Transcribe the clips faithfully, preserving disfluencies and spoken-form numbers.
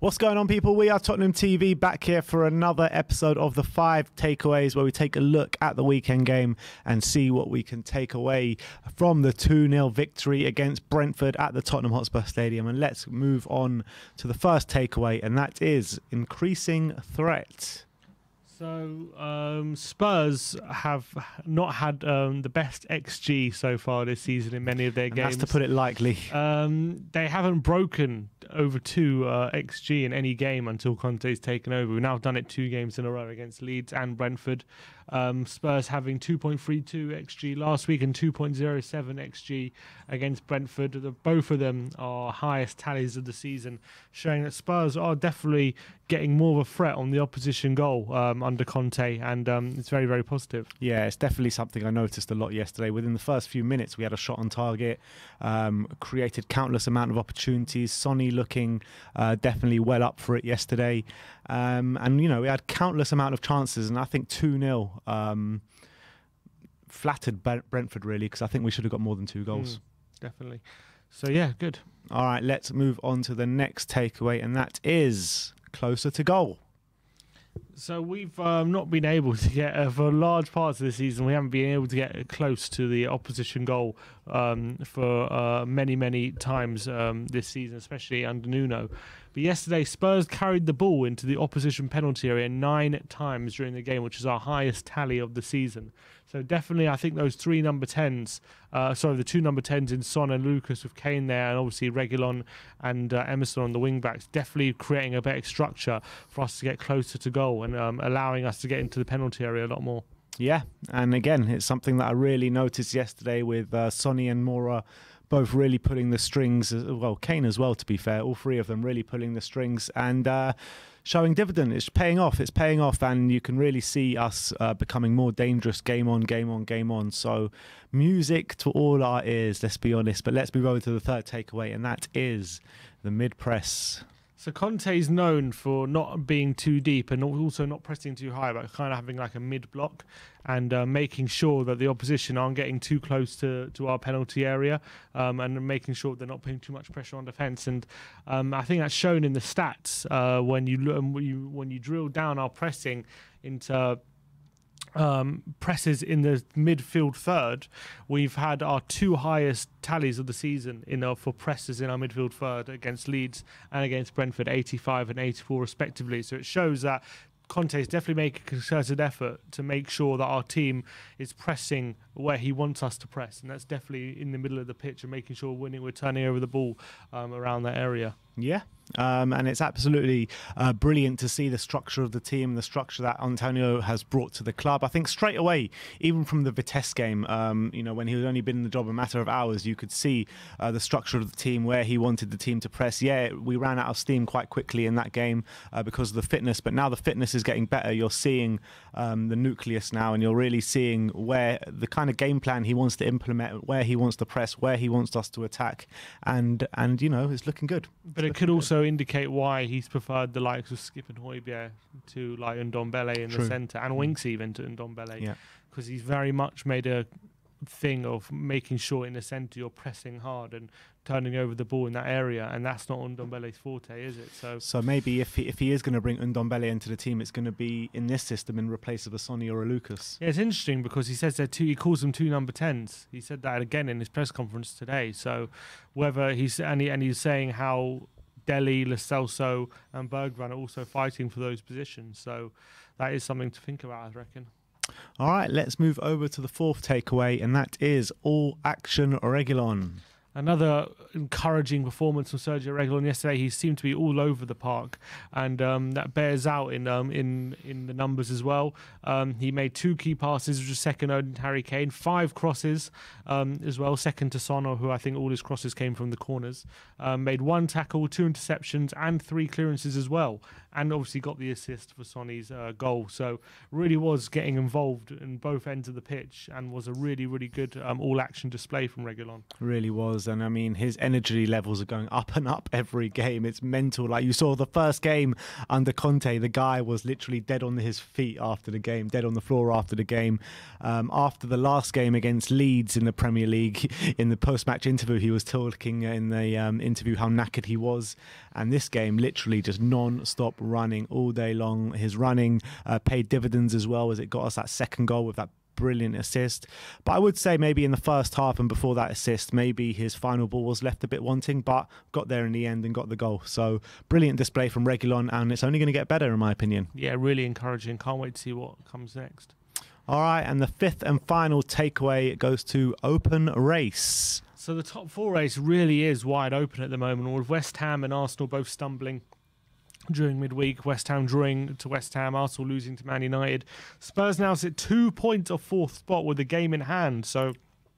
What's going on, people? We are Tottenham T V, back here for another episode of the Five Takeaways, where we take a look at the weekend game and see what we can take away from the two nil victory against Brentford at the Tottenham Hotspur Stadium. And let's move on to the first takeaway, and that is increasing threat. So um, Spurs have not had um, the best X G so far this season in many of their And games. that's to put it lightly. Um, they haven't broken over two uh, X G in any game until Conte's taken over. We've now done it two games in a row against Leeds and Brentford. Um, Spurs having two point three two X G last week and two point oh seven X G against Brentford. The, both of them are highest tallies of the season, showing that Spurs are definitely getting more of a threat on the opposition goal um, under Conte, and um, it's very, very positive. Yeah, it's definitely something I noticed a lot yesterday. Within the first few minutes, we had a shot on target, um, created countless amount of opportunities. Sonny looking uh, definitely well up for it yesterday. Um, and, you know, we had countless amount of chances, and I think two nil um, flattered Brentford, really, because I think we should have got more than two goals. Mm, definitely. So, yeah, good. All right, let's move on to the next takeaway, and that is closer to goal. So we've um, not been able to get, uh, for large parts of the season, we haven't been able to get close to the opposition goal um, for uh, many, many times um, this season, especially under Nuno. But yesterday, Spurs carried the ball into the opposition penalty area nine times during the game, which is our highest tally of the season. So definitely, I think those three number tens, uh, sorry, the two number tens in Son and Lucas with Kane there, and obviously Reguilon and uh, Emerson on the wing backs, definitely creating a better structure for us to get closer to goal and um, allowing us to get into the penalty area a lot more. Yeah, and again, it's something that I really noticed yesterday with uh, Sonny and Moura both really pulling the strings, well, Kane as well, to be fair, all three of them really pulling the strings and uh, showing dividend. It's paying off, it's paying off, and you can really see us uh, becoming more dangerous game on, game on, game on. So music to all our ears, let's be honest. But let's move over to the third takeaway, and that is the mid-press. So Conte is known for not being too deep and also not pressing too high, but kind of having like a mid-block and uh, making sure that the opposition aren't getting too close to, to our penalty area um, and making sure they're not putting too much pressure on defence. And um, I think that's shown in the stats uh, when you look, when you when you drill down our pressing into Um, presses in the midfield third. We've had our two highest tallies of the season in our, for presses in our midfield third against Leeds and against Brentford, eighty-five and eighty-four respectively. So it shows that Conte is definitely making a concerted effort to make sure that our team is pressing where he wants us to press, and that's definitely in the middle of the pitch and making sure we're winning, we're turning over the ball um, around that area. Yeah, um, and it's absolutely uh, brilliant to see the structure of the team, the structure that Antonio has brought to the club. I think straight away, even from the Vitesse game, um, you know, when he had only been in the job a matter of hours, you could see uh, the structure of the team, where he wanted the team to press. Yeah, we ran out of steam quite quickly in that game uh, because of the fitness, but now the fitness is getting better. You're seeing um, the nucleus now, and you're really seeing where the kind of game plan he wants to implement, where he wants to press, where he wants us to attack, and, and you know, it's looking good. But it could also indicate why he's preferred the likes of Skip and Højbjerg to like Ndombele in True. the centre, and Winks even to Ndombele, Yeah, because he's very much made a thing of making sure in the centre you're pressing hard and turning over the ball in that area, and that's not Ndombele's forte, is it? So, so maybe if he, if he is going to bring Ndombele into the team, it's going to be in this system in replace of a Sonny or a Lucas. yeah, it's interesting because he says they're two. He calls them two number tens. He said that again in his press conference today. So whether he's and, he, and he's saying how Dele, Lo Celso and Bergwijn are also fighting for those positions. So that is something to think about, I reckon. All right, let's move over to the fourth takeaway, and that is all action Reguilon. Another encouraging performance from Sergio Reguilon yesterday. He seemed to be all over the park, and um, that bears out in um, in in the numbers as well. Um, he made two key passes, which was second only to Harry Kane. Five crosses um, as well, second to Sono, who I think all his crosses came from the corners. Um, made one tackle, two interceptions, and three clearances as well. And obviously got the assist for Sonny's uh, goal. So really was getting involved in both ends of the pitch, and was a really, really good um, all-action display from Reguilon. Really was. goals, and I mean his energy levels are going up and up every game. It's mental. Like you saw the first game under Conte, the guy was literally dead on his feet after the game, dead on the floor after the game. Um, after the last game against Leeds in the Premier League, in the post-match interview, he was talking in the um, interview how knackered he was, and this game literally just non-stop running all day long. His running uh, paid dividends as well, as it got us that second goal with that brilliant assist. But I would say maybe in the first half and before that assist, maybe his final ball was left a bit wanting, but got there in the end and got the goal. So brilliant display from Reguilón, and it's only going to get better in my opinion. Yeah, really encouraging. Can't wait to see what comes next. All right, and the fifth and final takeaway goes to open race. So the top four race really is wide open at the moment, with West Ham and Arsenal both stumbling during midweek. West Ham drawing to West Ham, Arsenal losing to Man United. Spurs now sit two points off fourth spot with the game in hand. So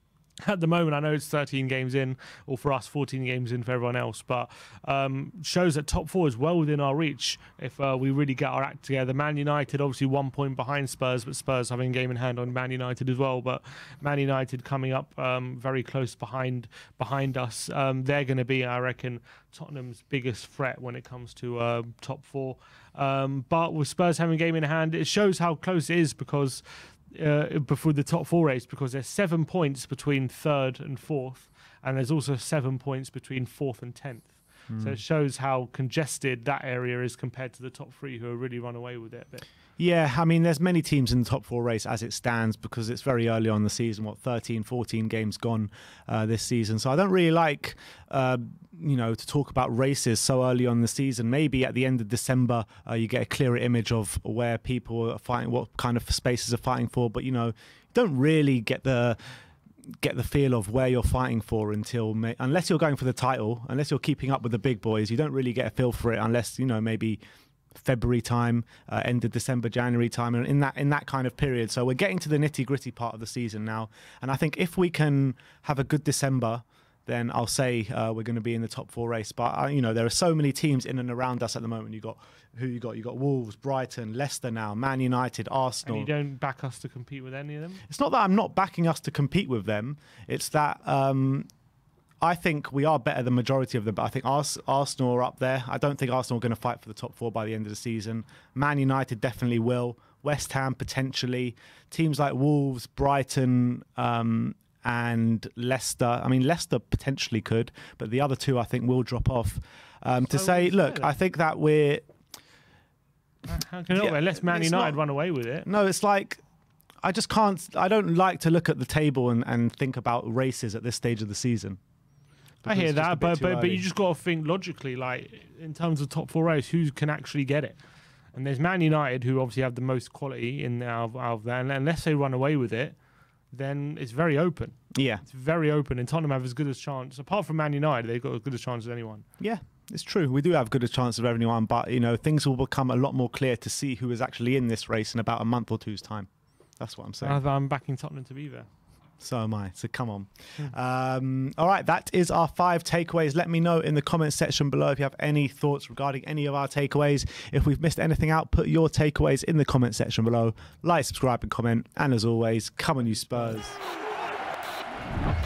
at the moment, I know it's thirteen games in, or for us, fourteen games in for everyone else, but um, shows that top four is well within our reach if uh, we really get our act together. Man United, obviously one point behind Spurs, but Spurs having a game in hand on Man United as well. But Man United coming up um, very close behind behind us. Um, they're going to be, I reckon, Tottenham's biggest threat when it comes to uh, top four. Um, but with Spurs having a game in hand, it shows how close it is, because Uh, before the top four race, because there's seven points between third and fourth, and there's also seven points between fourth and tenth. Mm. So it shows how congested that area is compared to the top three, who have really run away with it a bit. Yeah, I mean, there's many teams in the top four race as it stands, because it's very early on the season, what, thirteen, fourteen games gone uh, this season. So I don't really like, uh, you know, to talk about races so early on the season. Maybe at the end of December, uh, you get a clearer image of where people are fighting, what kind of spaces are fighting for. But, you know, you don't really get the get the feel of where you're fighting for until, May, unless you're going for the title, unless you're keeping up with the big boys, you don't really get a feel for it unless, you know, maybe February time, uh, end of December, January time, and in that in that kind of period. So we're getting to the nitty-gritty part of the season now, and I think if we can have a good December, then I'll say uh, we're going to be in the top four race. But uh, you know, there are so many teams in and around us at the moment. You got who you got? You got Wolves, Brighton, Leicester now, Man United, Arsenal. And you don't back us to compete with any of them? It's not that I'm not backing us to compete with them. It's that um, I think we are better than majority of them. But I think Ars- Arsenal are up there. I don't think Arsenal are going to fight for the top four by the end of the season. Man United definitely will. West Ham potentially. Teams like Wolves, Brighton, um, and Leicester. I mean, Leicester potentially could, but the other two I think will drop off. Um, to So say, say look, that? I think that we're... How can yeah, unless Man United not, run away with it? No, it's like, I just can't, I don't like to look at the table and, and think about races at this stage of the season. I hear that, but but, but you just got to think logically, like in terms of top four race, who can actually get it? And there's Man United, who obviously have the most quality in out of, out of that, and unless they run away with it, then it's very open. Yeah. It's very open, and Tottenham have as good a chance. Apart from Man United, they've got as good a chance as anyone. Yeah, it's true. We do have good a chance of everyone, but, you know, things will become a lot more clear to see who is actually in this race in about a month or two's time. That's what I'm saying. I'm backing Tottenham to be there. So am I. So come on. Um, all right, that is our five takeaways. Let me know in the comments section below if you have any thoughts regarding any of our takeaways. If we've missed anything out, put your takeaways in the comment section below. Like, subscribe and comment. And as always, come on you Spurs.